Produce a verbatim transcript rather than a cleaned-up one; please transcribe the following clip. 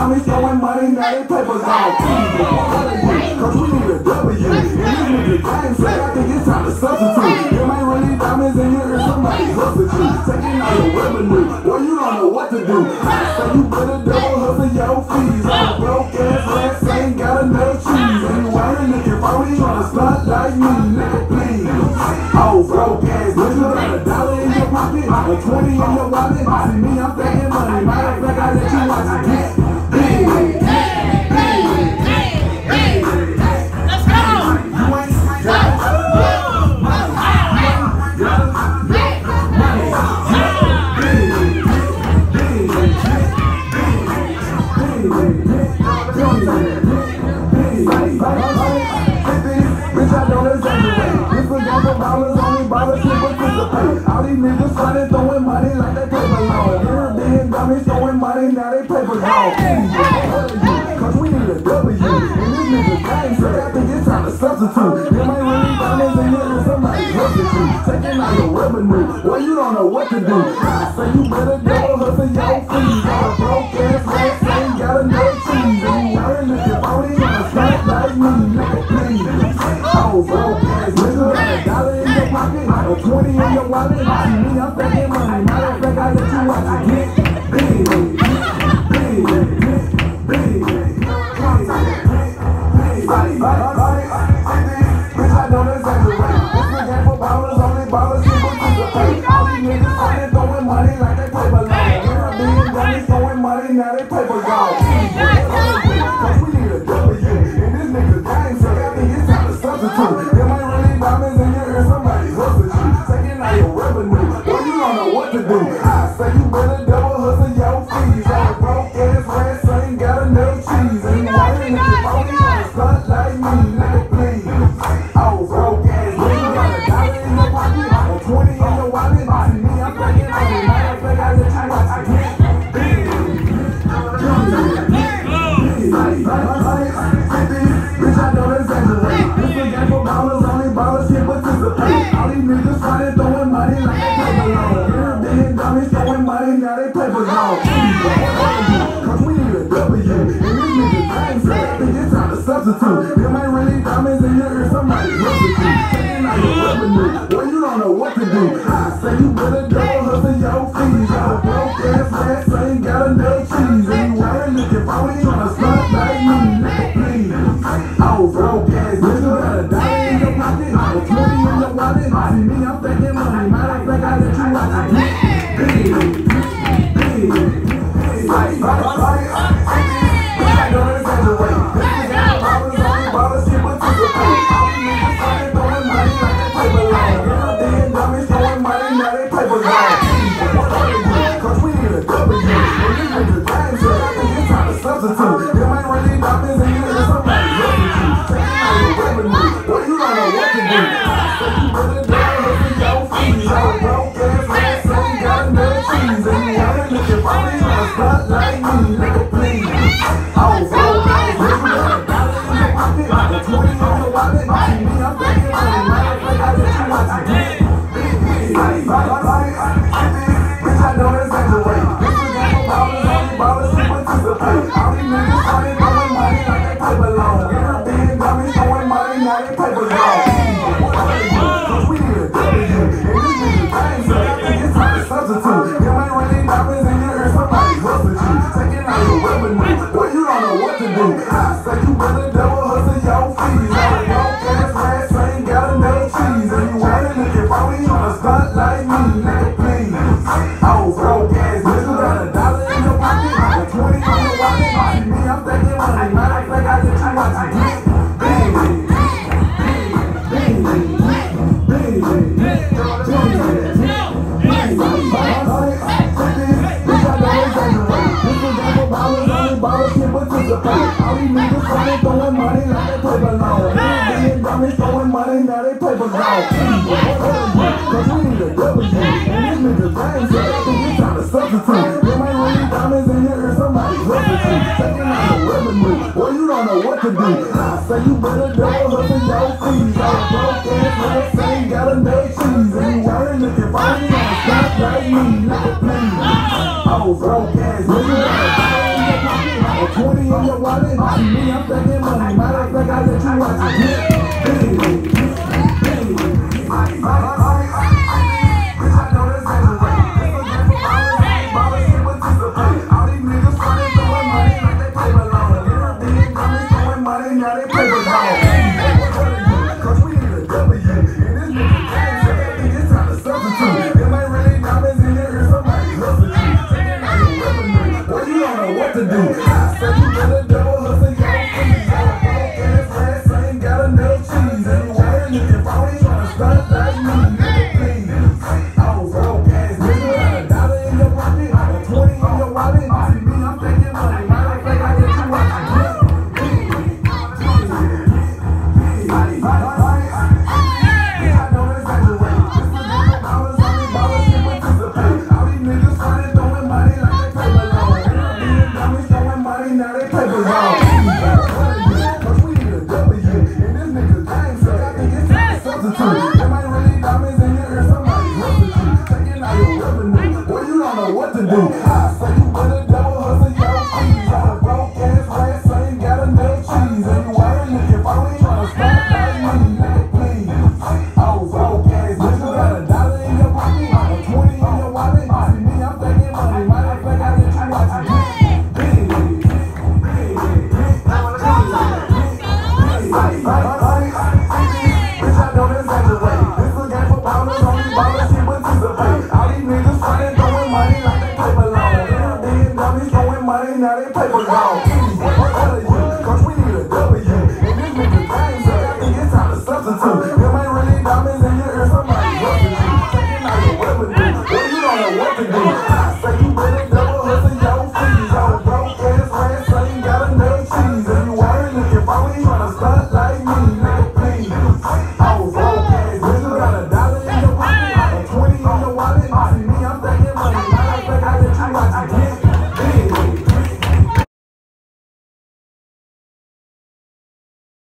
diamonds, throwing money, now they paper gone. Cause we need a W. And this nigga game, so I think it's time to substitute. Them ain't really diamonds and you hear somebody hustle you. Taking all your revenue, boy, you don't know what to do. So you better double hustle your fees. All broke ass rats ain't got enough cheese. And you out here looking phony, tryna stunt like me, nigga, please. Oh, broke ass, nigga, got a dollar in your pocket, a twenty in your wallet. See me, I'm stacking money. Matter of fact, I let you watch it get big. Let's go! You ain't got all these niggas started throwing money like they paper long. European dummies throwing money, now they paper long. Cause we need a W. And this nigga game, so I think it's time to substitute. Them ain't really diamonds and you're somebody hustle you. Taking all your revenue, boy, you don't know what to do. So you better double hustle your fees. All broke ass rats ain't got enough cheese. And you out here looking phony, tryna stunt like me, nigga, please. Oh, broke ass nigga, got a dollar in your pocket, a twenty in your wallet. See me, I'm stacking money. Matter of fact, I let you watch it get big, big, big, big, big. Bitch, I don't exaggerate. This a game for ballers, only ballers who participate. All these niggas started throwing money like they paper long. European dummies throwing money, now they paper gone. Cause we need a W. And this nigga game, so I think it's time to substitute. Them ain't really diamonds and you hear somebody hustle you. Taking all your revenue, boy, you don't know what to do. I say you better double hustle your fees. All broke ass rats ain't got enough cheese. And you out here looking phony, tryna stunt like me, nigga, please. Oh, broke ass nigga, got a dollar in your pocket, a twenty in your wallet. See me, I'm stacking money. Matter of fact, I let you watch it get big, bitch, I don't exaggerate. This a game for ballers, only ballers can participate. All these niggas started throwing money like they paper long. European dummies throwing money, now they paper gone. Cause we need a W. And this nigga game, so I think it's time to substitute. Them ain't really diamonds and you hear somebody hustle you. Taking all your revenue, boy, you don't know what to do. I say you better double hustle your fees. All broke ass rats ain't got enough cheese. And you out here looking phony, tryna stunt like me, nigga, please. Oh, broke ass nigga, got a dollar in your pocket, a twenty in your wallet. See me, I'm stacking money. Matter of fact, I let you watch it get big, big, big, big. I don't exaggerate. This is how ballers, only ballers can participate. All these niggas started throwing money like they paper long. European dummies throwing money, now they paper gone. Cause we need a W. And this nigga game, so I think it's time to substitute. Them ain't really diamonds and you hear somebody hustle you. Taking all your revenue, boy, you don't know what to do. So you better double hustle your fees. All broke ass rats ain't got enough cheese. And you out here looking phony, tryna stunt like me, nigga, please. Oh, broke ass nigga, got a dollar in your pocket, a twenty in your wallet. See me, I'm stacking money. Matter of fact, I let you watch it get big, big, bitch, I don't exaggerate. This is game for ballers, only ballers who participate. All these niggas started throwing money like they paper long. European dummies throwing money, now they paper gone. Cause we need a W. And this nigga game, so I think it's time to substitute. Them ain't really diamonds and you hear somebody hustle you. Taking all your revenue, boy, you don't know what to do. I say you better double hustle your fees. All broke ass rats ain't got enough cheese. And you out here looking phony, tryna stunt like me, nigga, please. Oh, broke ass nigga, got a dollar in your pocket, a twenty in your wallet. See me, I'm stacking money. Matter of fact, I let you watch it get big, big, big, big, big, big. All these niggas started throwing money like they paper long. European dummies throwing money, now they paper gone. Cause we need a W. And this nigga game, so I think it's time to substitute. Them ain't really diamonds and you hear somebody hustle you. Taking all the revenue, boy, you don't know what to do. I say you better double hustle your fees. All broke ass rats ain't got enough cheese. And you out here looking phony, tryna stunt like me, nigga, please. Oh, broke ass nigga, got a dollar in your pocket. twenty in your wallet, me, I'm stacking money. Matter of fact, I let you watch it. Bitch, I know that's exaggerate. This a game for ballers, ballers can participate. All these niggas started throwing money like they paper loan. Everything coming, throwing money, now they paper loan. Cause we need a W, and this nigga game, so that nigga it's time to substitute. Them ain't really diamonds in there, here's somebody hustle you. Taking out your revenue, boy, you don't know what to do. I said you better double hustle, y'all free. Y'all broke ass ass, ain't got enough cheese. And you ain't looking for me, trying to stunt like me, nigga, please. I was broke ass, nigga, got a dollar in your pocket, and twenty in your wallet. See me, I'm taking money, matter of fact, I let you watch it. Now they paper round.